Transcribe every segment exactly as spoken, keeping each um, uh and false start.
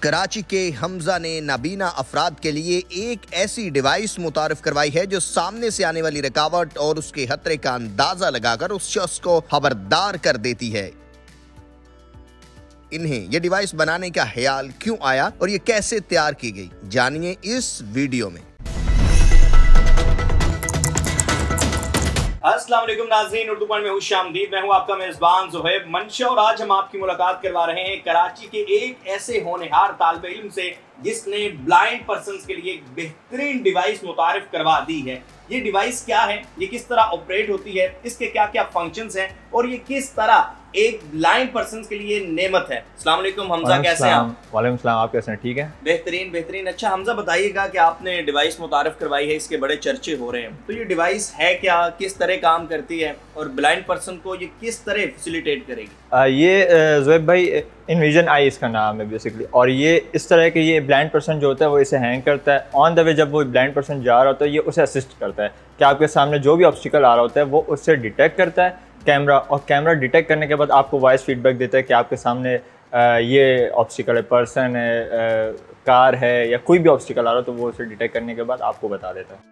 कराची के हमजा ने नाबीना अफराद के लिए एक ऐसी डिवाइस मुतारिफ करवाई है जो सामने से आने वाली रुकावट और उसके खतरे का अंदाजा लगाकर उस शख्स को खबरदार कर देती है। इन्हें यह डिवाइस बनाने का ख्याल क्यों आया और ये कैसे तैयार की गई, जानिए इस वीडियो में। अस्सलाम वालेकुम नाज़रीन, उर्दू पॉइंट में खुशामदीद। मैं हूं आपका मेज़बान ज़ुहैब मंशा और आज हम आपकी मुलाकात करवा रहे हैं कराची के एक ऐसे होनहार तालिबे इल्म से जिसने ब्लाइंड पर्सन्स के लिए एक बेहतरीन डिवाइस मुतारिफ करवा दी है। ये डिवाइस क्या है, ये किस तरह ऑपरेट होती है, इसके क्या क्या फंक्शंस हैं और ये किस तरह एक ब्लाइंड पर्सन के लिए नेमत है। अस्सलाम वालेकुम हमजा, कैसे हैं आप? वालेकुम सलाम, आप कैसे हैं? ठीक है, बेहतरीन बेहतरीन। अच्छा हमजा, बताइएगा कि आपने डिवाइस मुतारिफ करवाई है, इसके बड़े चर्चे हो रहे हैं, तो ये डिवाइस है क्या, किस तरह काम करती है और ब्लाइंड पर्सन को ये किस तरह फैसिलिटेट करेगी? आ, ये ज़ुहैब भाई इनविजन आई इसका नाम है बेसिकली, और ये इस तरह के ये ब्लाइंड पर्सन जो होता है वो इसे हैंग करता है। ऑन द वे जब वो ब्लाइंड पर्सन जा रहा होता है ये उसे असिस्ट करता है कि आपके सामने जो भी ऑब्स्टिकल आ रहा होता है वो उससे डिटेक्ट करता है कैमरा, और कैमरा डिटेक्ट करने के बाद आपको वॉइस फीडबैक देता है कि आपके सामने आ, ये ऑब्स्टिकल है, पर्सन है, आ, कार है या कोई भी ऑब्स्टिकल आ रहा हो तो वो उसे डिटेक्ट करने के बाद आपको बता देता है।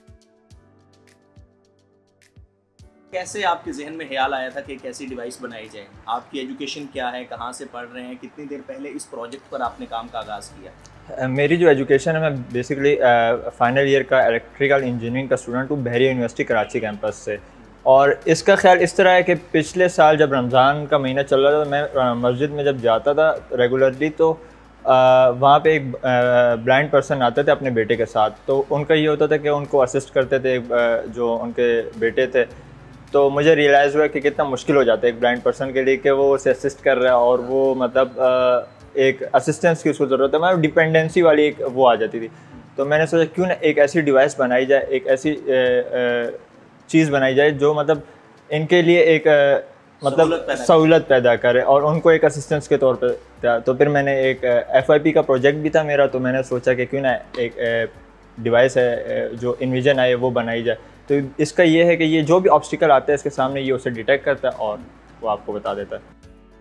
कैसे आपके जहन में ख्याल आया था कि एक ऐसी डिवाइस बनाई जाए? आपकी एजुकेशन क्या है, कहाँ से पढ़ रहे हैं, कितनी देर पहले इस प्रोजेक्ट पर आपने काम का आगाज़ किया? मेरी जो एजुकेशन है, मैं बेसिकली फाइनल ईयर का इलेक्ट्रिकल इंजीनियरिंग का स्टूडेंट हूँ बहरिया यूनिवर्सिटी कराची कैंपस से। और इसका ख्याल इस तरह है कि पिछले साल जब रमज़ान का महीना चल रहा था, मैं मस्जिद में जब जाता था रेगुलरली तो वहाँ पे एक ब्लाइंड पर्सन आते थे अपने बेटे के साथ। तो उनका ये होता था कि उनको असिस्ट करते थे जो उनके बेटे थे। तो मुझे रियलाइज़ हुआ कि कितना मुश्किल हो जाता है एक ब्लाइंड पर्सन के लिए कि वो उसे असिस्ट कर रहा है और वो मतलब एक असिस्टेंस की उसको ज़रूरत है, मतलब डिपेंडेंसी वाली एक वो आ जाती थी। तो मैंने सोचा क्यों ना एक ऐसी डिवाइस बनाई जाए, एक ऐसी चीज़ बनाई जाए जो मतलब इनके लिए एक मतलब सहूलत पैदा करे और उनको एक असिस्टेंस के तौर पर। तो फिर मैंने एक एफ आई पी का प्रोजेक्ट भी था मेरा, तो मैंने सोचा कि क्यों ना एक डिवाइस है जो इनविजन आए वो बनाई जाए। तो इसका ये है कि ये जो भी ऑब्स्टिकल आता है इसके सामने ये उसे डिटेक्ट करता है और वो आपको बता देता है।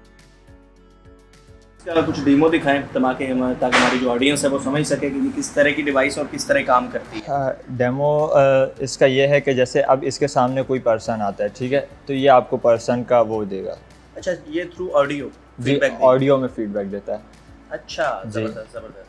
इसका कुछ डेमो दिखाएं ताकि हम ताकि हमारी जो ऑडियंस है वो समझ सके कि किस तरह की डिवाइस और किस तरह काम करती है। आ, डेमो आ, इसका ये है कि जैसे अब इसके सामने कोई पर्सन आता है, ठीक है, तो ये आपको पर्सन का वो देगा। अच्छा, ये थ्रू ऑडियो जी, ऑडियो में फीडबैक देता है। अच्छा, ज़बरदस्त ज़बरदस्त।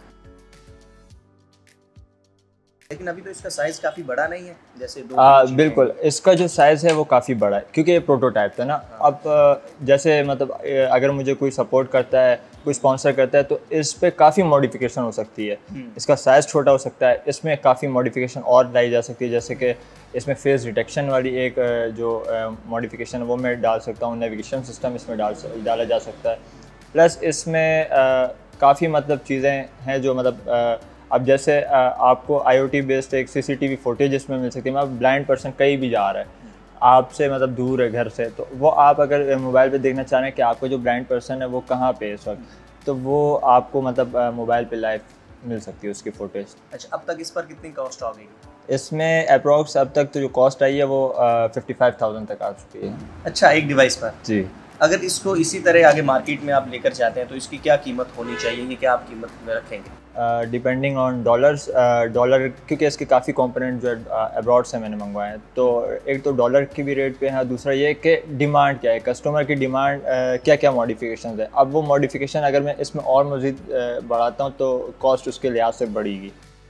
लेकिन अभी तो इसका साइज़ काफ़ी बड़ा नहीं है जैसे दो आ, बिल्कुल, इसका जो साइज़ है वो काफ़ी बड़ा है क्योंकि ये प्रोटोटाइप था ना। अब जैसे मतलब अगर मुझे कोई सपोर्ट करता है, कोई स्पॉन्सर करता है तो इस पे काफ़ी मॉडिफिकेशन हो सकती है। इसका साइज़ छोटा हो सकता है, इसमें काफ़ी मॉडिफिकेशन और लाई जा सकती है, जैसे कि इसमें फेस डिटेक्शन वाली एक जो मॉडिफिकेशन है वो मैं डाल सकता हूँ, नेविगेशन सिस्टम इसमें डाल डाला जा सकता है। प्लस इसमें काफ़ी मतलब चीज़ें हैं जो मतलब अब जैसे आपको आईओटी बेस्ड एक सीसीटीवी फुटेज इसमें मिल सकती है। मतलब ब्लाइंड पर्सन कहीं भी जा रहा है, आपसे मतलब दूर है घर से, तो वो आप अगर मोबाइल पे देखना चाह रहे हैं कि आपका जो ब्लाइंड पर्सन है वो कहाँ पे है इस वक्त, तो वो आपको मतलब मोबाइल पे लाइव मिल सकती है उसकी फुटेज। अच्छा, अब तक इस पर कितनी कॉस्ट आ गई? इसमें अप्रॉक्स अब तक तो जो कॉस्ट आई है वो फिफ्टी फाइव थाउजेंड तक आ चुकी है। अच्छा, एक डिवाइस पर? जी। अगर इसको इसी तरह आगे मार्केट में आप लेकर जाते हैं तो इसकी क्या कीमत होनी चाहिए, ये क्या आप कीमत में रखेंगे? डिपेंडिंग ऑन डॉलर्स डॉलर, क्योंकि इसके काफ़ी कंपोनेंट जो है अब्रॉड से मैंने मंगवाए हैं, तो एक तो डॉलर की भी रेट पे है, दूसरा ये कि डिमांड क्या है, कस्टमर की डिमांड क्या क्या मॉडिफिकेशन है। अब वो मॉडिफिकेशन अगर मैं इसमें और मज़ीद बढ़ाता हूँ तो कॉस्ट उसके लिहाज से बढ़ेगी।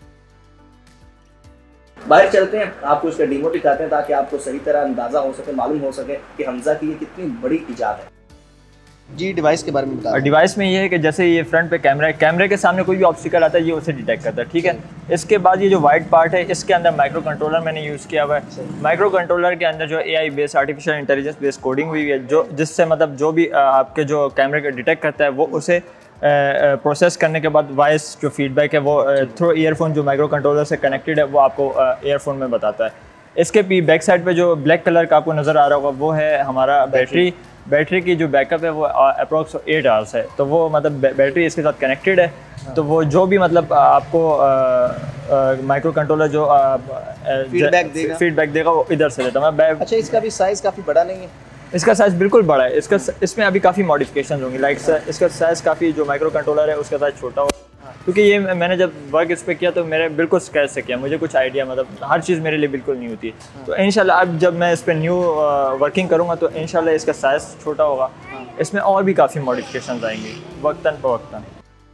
बाहर चलते हैं, आपको इसका डेमो दिखाते हैं ताकि आपको सही तरह अंदाज़ा हो सके, मालूम हो सके कि हमजा की ये कितनी बड़ी इजाद है। जी, डिवाइस के बारे में बताएं। डिवाइस में ये है कि जैसे ये फ्रंट पे कैमरा है, कैमरे के सामने कोई भी ऑब्स्टिकल आता है ये उसे डिटेक्ट करता है, ठीक है। इसके बाद ये जो वाइट पार्ट है इसके अंदर माइक्रो कंट्रोलर मैंने यूज़ किया हुआ है। माइक्रो कंट्रोलर के अंदर जो AI based artificial intelligence based coding हुई है, जो जिससे मतलब जो भी आपके जो कैमरे का डिटेक्ट करता है वो उसे प्रोसेस करने के बाद वॉइस जो फीडबैक है वो थ्रू ईयरफोन जो माइक्रो कंट्रोलर से कनेक्टेड है वो आपको ईयरफोन में बताता है। इसके भी बैक साइड पे जो ब्लैक कलर का आपको नज़र आ रहा होगा वो है हमारा बैटरी। बैटरी की जो बैकअप है वो अप्रॉक्स एट आवर्स है, तो वो मतलब बैटरी इसके साथ कनेक्टेड है। हाँ। तो वो जो भी मतलब आपको माइक्रो कंट्रोलर जो फीडबैक देगा फीडबैक देगा वो इधर से देता है। अच्छा, इसका भी साइज़ काफ़ी बड़ा नहीं है? इसका साइज़ बिल्कुल बड़ा है। इसका इसमें अभी काफ़ी मॉडिफिकेशन होंगी, लाइक इसका साइज़ काफ़ी, जो माइक्रो कंट्रोलर है उसका साइज़ छोटा हो, क्योंकि ये मैंने जब वर्क इस पर किया तो मेरे बिल्कुल स्क्रैच से किया, मुझे कुछ आइडिया, मतलब हर चीज़ मेरे लिए बिल्कुल नहीं होती है। तो इंशाल्लाह अब जब मैं इस पर न्यू वर्किंग करूँगा तो इंशाल्लाह इसका साइज़ छोटा होगा, इसमें और भी काफ़ी मॉडिफिकेशन आएंगी वक्तन फ़वक्तन।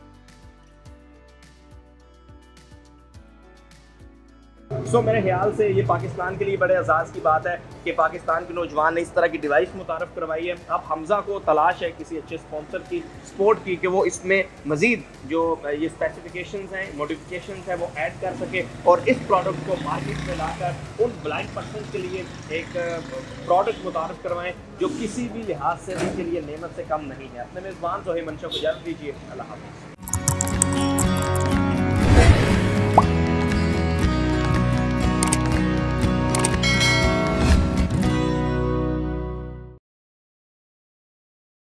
सो so, मेरे ख्याल से ये पाकिस्तान के लिए बड़े एजाज़ की बात है कि पाकिस्तान के नौजवान ने इस तरह की डिवाइस मुतारफ़ करवाई है। अब हमज़ा को तलाश है किसी अच्छे स्पॉन्सर की, सपोर्ट की, कि वो इसमें मज़ीद जो ये स्पेसिफिकेशंस हैं, मॉडिफिकेशंस हैं, वो ऐड कर सके और इस प्रोडक्ट को मार्केट में लाकर उन ब्लाइंड पर्सन के लिए एक प्रोडक्ट मुतारफ़ करवाएँ जो किसी भी लिहाज से उनके लिए नेमत से कम नहीं है। अपने मेज़बान ज़ोहेब मंशा को इजाज़त दीजिए। अल्लाह हाफ़िज़।